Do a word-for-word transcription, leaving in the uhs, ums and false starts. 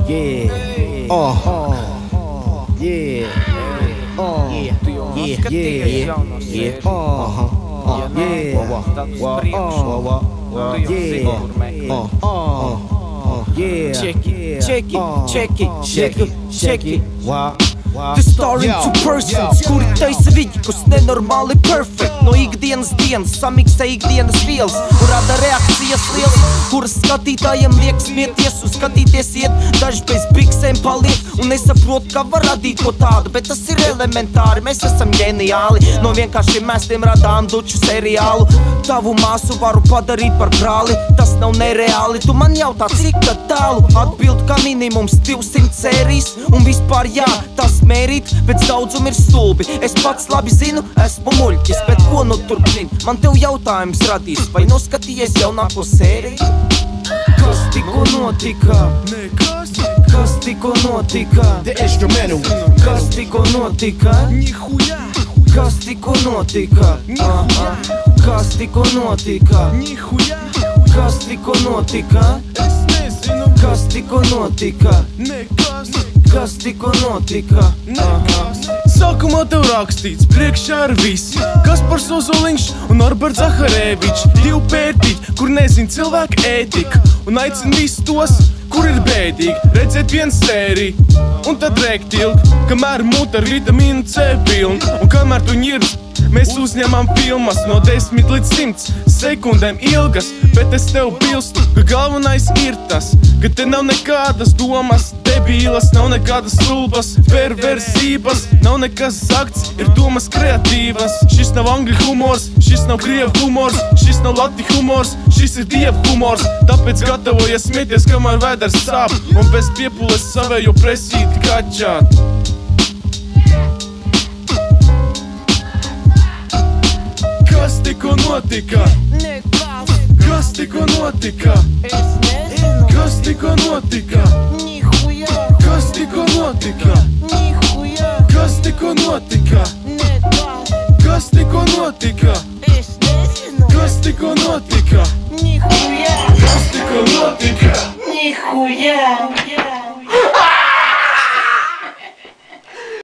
Yeah, uh, yeah, uh, yeah, yeah, yeah, yeah, uh, uh, yeah, uh, uh, yeah, check it, check it, check it, check it, check it. Wow. The star in two persons, kuri taisa viņi, kas nenormāli perfect. No ikdienas dienas samiksē ikdienas vielas un rada reakcijas liels, kuras skatītājiem liek smieties un skatīties iet. Daži bez biksēm paliek un nesaprot, kā var radīt ko tādu, bet tas ir elementāri, mēs esam ģeniāli. No vienkāršiem mēstiem radām duču seriālu. Tavu māsu varu padarīt par brāli, tas nav nereāli. Tu man jautā, cik tad tālu? Atbild, ka minimums divsimt sērijas un vispār jā, tas mērīt, pēc daudzum ir stulbi. Es pats labi zinu, esmu muļķis, bet ko nu turpin? Man tev jautājums radīs, vai noskatījies jaunāko sēriju? Kas tikko notika? Nekas, Kas tikko notika? The instrumental. Kas tikko notika? nihuja, Kas tikko notika? Aha. Kas tikko notika? nihuja, Kas tikko notika? es nezinu, Kas tikko notika? nekas, Kas tikko notika? nekas. Sākumā tev rakstīts, priekšā ir viss. Kaspars Ozoliņš un Norberts Zaharēvičs, divi pērtiķi, kur nezin cilvēku ētika, un aicina visus tos, kur ir bēdīgi, redzēt vienu sēriju, un tad rēkt ilgi, kamēr mūta ar vitamīnu C pilnu, un kamēr tu ņirds, mēs uzņemam filmas no desmit līdz simts sekundēm ilgas, bet es tev bilstu, ka galvenais ir tas, ka te nav nekādas domas debīlas, nav nekādas stulbas perversības, nav nekas sakts, ir domas kreatīvas. Šis nav angļu humors, šis nav krievu humors, šis nav lati humors, šis ir dievu humors, tāpēc gatavojies smieties, kamēr vēders sāp, un bez piepules savējo presīti kaķāt. Kas tikko notika? Nekas, Kas tikko notika? es nezinu, Kas tikko notika? nihuja, Kas tikko notika? nihuja, Kas tikko notika? nekas, Kas tikko notika? es nezinu, Kas tikko notika? nihuja, Kas tikko notika? nihuja.